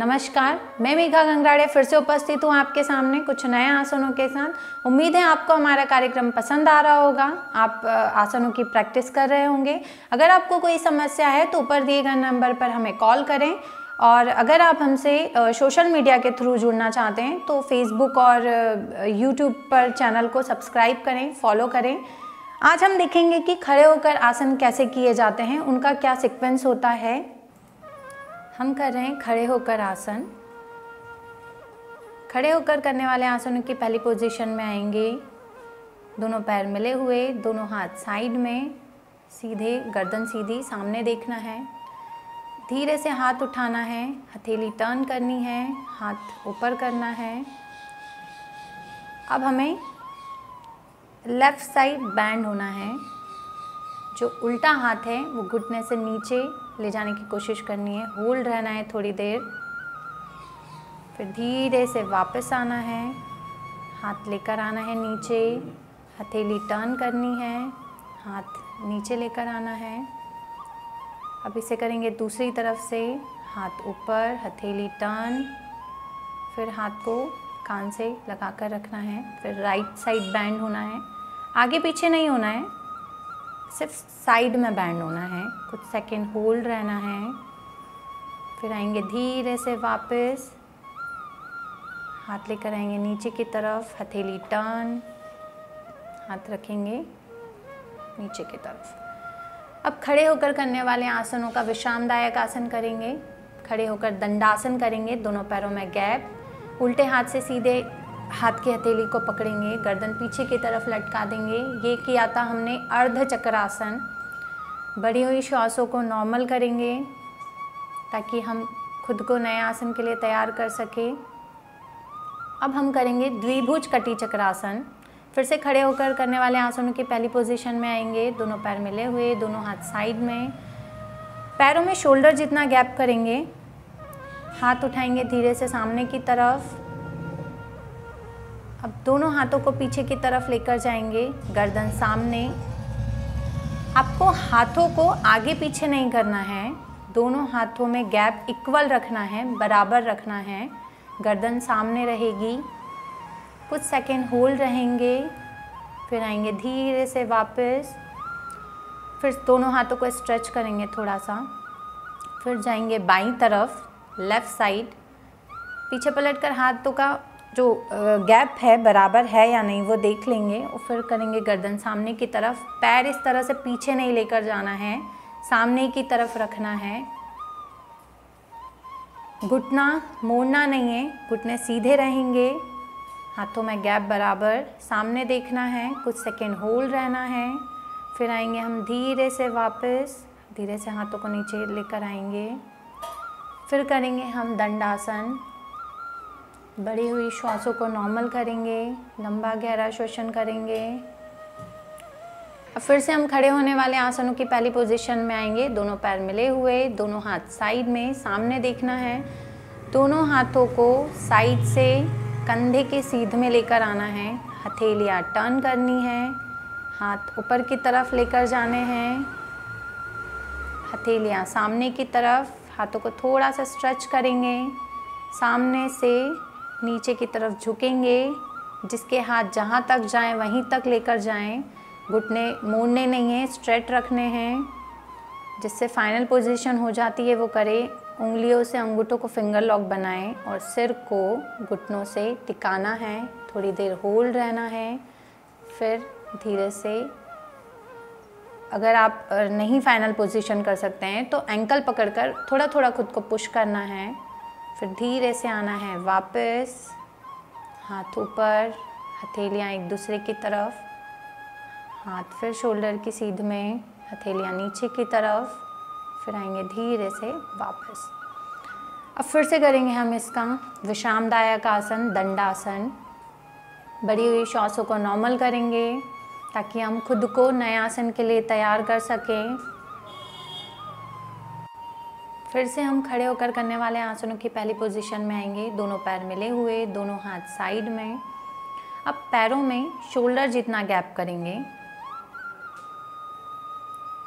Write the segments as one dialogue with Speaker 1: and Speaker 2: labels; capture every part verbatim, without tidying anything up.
Speaker 1: नमस्कार, मैं मेघा गंगराड़े फिर से उपस्थित हूँ आपके सामने कुछ नए आसनों के साथ। उम्मीद है आपको हमारा कार्यक्रम पसंद आ रहा होगा, आप आसनों की प्रैक्टिस कर रहे होंगे। अगर आपको कोई समस्या है तो ऊपर दिए गए नंबर पर हमें कॉल करें, और अगर आप हमसे सोशल मीडिया के थ्रू जुड़ना चाहते हैं तो फेसबुक और यूट्यूब पर चैनल को सब्सक्राइब करें, फॉलो करें। आज हम देखेंगे कि खड़े होकर आसन कैसे किए जाते हैं, उनका क्या सीक्वेंस होता है। हम कर रहे हैं खड़े होकर आसन। खड़े होकर करने वाले आसनों की पहली पोजीशन में आएंगे, दोनों पैर मिले हुए, दोनों हाथ साइड में, सीधे गर्दन सीधी, सामने देखना है। धीरे से हाथ उठाना है, हथेली टर्न करनी है, हाथ ऊपर करना है। अब हमें लेफ्ट साइड बैंड होना है। जो उल्टा हाथ है वो घुटने से नीचे ले जाने की कोशिश करनी है, होल्ड रहना है थोड़ी देर। फिर धीरे से वापस आना है, हाथ लेकर आना है नीचे, हथेली टर्न करनी है, हाथ नीचे लेकर आना है। अब इसे करेंगे दूसरी तरफ से, हाथ ऊपर, हथेली टर्न, फिर हाथ को कान से लगा कर रखना है। फिर राइट साइड बैंड होना है, आगे पीछे नहीं होना है, सिर्फ साइड में बैंड होना है। कुछ सेकंड होल्ड रहना है। फिर आएंगे धीरे से वापस, हाथ लेकर आएंगे नीचे की तरफ, हथेली टर्न, हाथ रखेंगे नीचे की तरफ। अब खड़े होकर करने वाले आसनों का विश्रामदायक आसन करेंगे। खड़े होकर दंडासन करेंगे, दोनों पैरों में गैप, उल्टे हाथ से सीधे हाथ की हथेली को पकड़ेंगे, गर्दन पीछे की तरफ लटका देंगे। ये किया था हमने अर्ध चक्रासन। बढ़ी हुई श्वासों को नॉर्मल करेंगे ताकि हम खुद को नए आसन के लिए तैयार कर सके। अब हम करेंगे द्विभुज कटी चक्रासन। फिर से खड़े होकर करने वाले आसनों की पहली पोजीशन में आएंगे, दोनों पैर मिले हुए, दोनों हाथ साइड में, पैरों में शोल्डर जितना गैप करेंगे। हाथ उठाएंगे धीरे से सामने की तरफ। अब दोनों हाथों को पीछे की तरफ लेकर जाएंगे, गर्दन सामने। आपको हाथों को आगे पीछे नहीं करना है, दोनों हाथों में गैप इक्वल रखना है, बराबर रखना है। गर्दन सामने रहेगी, कुछ सेकंड होल्ड रहेंगे, फिर आएंगे धीरे से वापस। फिर दोनों हाथों को स्ट्रेच करेंगे थोड़ा सा, फिर जाएंगे बाईं तरफ, लेफ़्ट साइड। पीछे पलटकर हाथों का जो गैप है बराबर है या नहीं वो देख लेंगे, और फिर करेंगे गर्दन सामने की तरफ। पैर इस तरह से पीछे नहीं लेकर जाना है, सामने की तरफ रखना है। घुटना मोड़ना नहीं है, घुटने सीधे रहेंगे, हाथों में गैप बराबर, सामने देखना है, कुछ सेकंड होल्ड रहना है। फिर आएंगे हम धीरे से वापस, धीरे से हाथों को नीचे लेकर आएंगे। फिर करेंगे हम दंडासन। बढ़ी हुई श्वासों को नॉर्मल करेंगे, लंबा गहरा श्वसन करेंगे। अब फिर से हम खड़े होने वाले आसनों की पहली पोजीशन में आएंगे, दोनों पैर मिले हुए, दोनों हाथ साइड में, सामने देखना है। दोनों हाथों को साइड से कंधे के सीध में लेकर आना है, हथेलियाँ टर्न करनी है, हाथ ऊपर की तरफ लेकर जाने हैं, हथेलियाँ सामने की तरफ। हाथों को थोड़ा सा स्ट्रेच करेंगे, सामने से नीचे की तरफ झुकेंगे, जिसके हाथ जहाँ तक जाएं वहीं तक लेकर जाएं। घुटने मोड़ने नहीं हैं, स्ट्रेट रखने हैं। जिससे फाइनल पोजीशन हो जाती है वो करें। उंगलियों से अंगूठों को फिंगर लॉक बनाएं और सिर को घुटनों से टिकाना है, थोड़ी देर होल्ड रहना है। फिर धीरे से, अगर आप नहीं फाइनल पोजीशन कर सकते हैं तो एंकल पकड़कर थोड़ा थोड़ा खुद को पुश करना है। फिर धीरे से आना है वापस, हाथ ऊपर, हथेलियाँ एक दूसरे की तरफ, हाथ फिर शोल्डर की सीध में, हथेलियाँ नीचे की तरफ। फिर आएंगे धीरे से वापस। अब फिर से करेंगे हम इसका विश्रामदायक आसन, दंडासन। बढ़ी हुई श्वासों को नॉर्मल करेंगे ताकि हम खुद को नए आसन के लिए तैयार कर सकें। फिर से हम खड़े होकर करने वाले आसनों की पहली पोजीशन में आएंगे, दोनों पैर मिले हुए, दोनों हाथ साइड में। अब पैरों में शोल्डर जितना गैप करेंगे।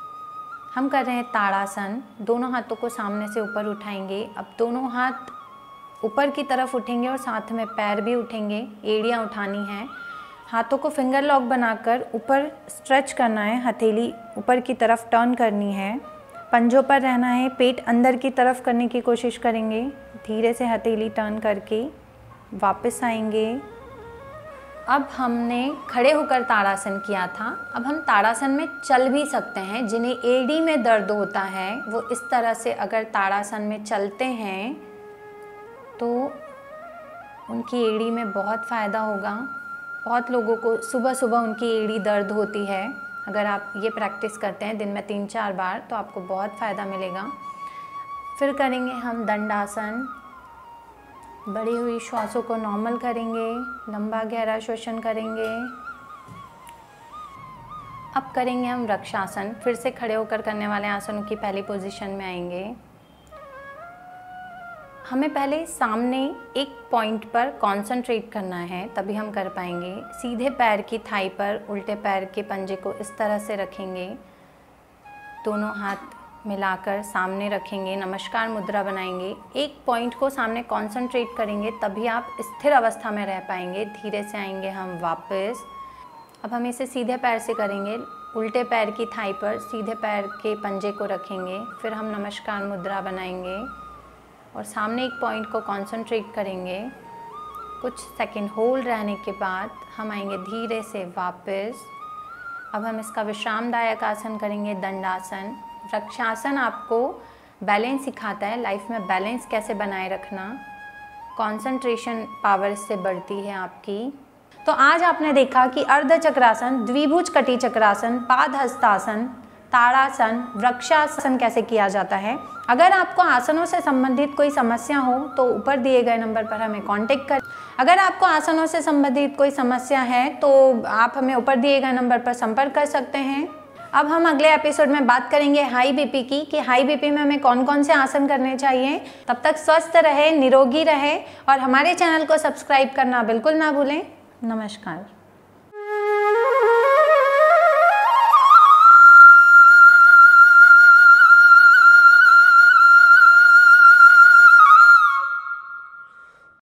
Speaker 1: हम कर रहे हैं ताड़ासन। दोनों हाथों को सामने से ऊपर उठाएंगे। अब दोनों हाथ ऊपर की तरफ उठेंगे और साथ में पैर भी उठेंगे, एड़ियाँ उठानी हैं। हाथों को फिंगर लॉक बनाकर ऊपर स्ट्रेच करना है, हथेली ऊपर की तरफ टर्न करनी है, पंजों पर रहना है, पेट अंदर की तरफ करने की कोशिश करेंगे। धीरे से हथेली टर्न करके वापस आएंगे। अब हमने खड़े होकर ताड़ासन किया था, अब हम ताड़ासन में चल भी सकते हैं। जिन्हें एड़ी में दर्द होता है वो इस तरह से अगर ताड़ासन में चलते हैं तो उनकी एड़ी में बहुत फ़ायदा होगा। बहुत लोगों को सुबह सुबह उनकी एड़ी दर्द होती है। अगर आप ये प्रैक्टिस करते हैं दिन में तीन चार बार तो आपको बहुत फ़ायदा मिलेगा। फिर करेंगे हम दंडासन। बढ़ी हुई श्वासों को नॉर्मल करेंगे, लंबा गहरा श्वसन करेंगे। अब करेंगे हम वृक्षासन। फिर से खड़े होकर करने वाले आसनों की पहली पोजीशन में आएंगे। हमें पहले सामने एक पॉइंट पर कंसंट्रेट करना है, तभी हम कर पाएंगे। सीधे पैर की थाई पर उल्टे पैर के पंजे को इस तरह से रखेंगे, दोनों हाथ मिलाकर सामने रखेंगे, नमस्कार मुद्रा बनाएंगे। एक पॉइंट को सामने कंसंट्रेट करेंगे तभी आप स्थिर अवस्था में रह पाएंगे। धीरे से आएंगे हम वापस। अब हम इसे सीधे पैर से करेंगे, उल्टे पैर की थाई पर सीधे पैर के पंजे को रखेंगे, फिर हम नमस्कार मुद्रा बनाएंगे और सामने एक पॉइंट को कंसंट्रेट करेंगे। कुछ सेकंड होल्ड रहने के बाद हम आएंगे धीरे से वापस। अब हम इसका विश्रामदायक आसन करेंगे, दंडासन। वृक्षासन आपको बैलेंस सिखाता है, लाइफ में बैलेंस कैसे बनाए रखना। कंसंट्रेशन पावर इससे बढ़ती है आपकी। तो आज आपने देखा कि अर्ध चक्रासन, द्विभुज कटी चक्रासन, पाद हस्तासन, ताड़ासन, वृक्षासन कैसे किया जाता है। अगर आपको आसनों से संबंधित कोई समस्या हो तो ऊपर दिए गए नंबर पर हमें कांटेक्ट कर। अगर आपको आसनों से संबंधित कोई समस्या है तो आप हमें ऊपर दिए गए नंबर पर संपर्क कर सकते हैं। अब हम अगले एपिसोड में बात करेंगे हाई बीपी की, कि हाई बीपी में हमें कौन कौन से आसन करने चाहिए। तब तक स्वस्थ रहे, निरोगी रहे और हमारे चैनल को सब्सक्राइब करना बिल्कुल ना भूलें। नमस्कार।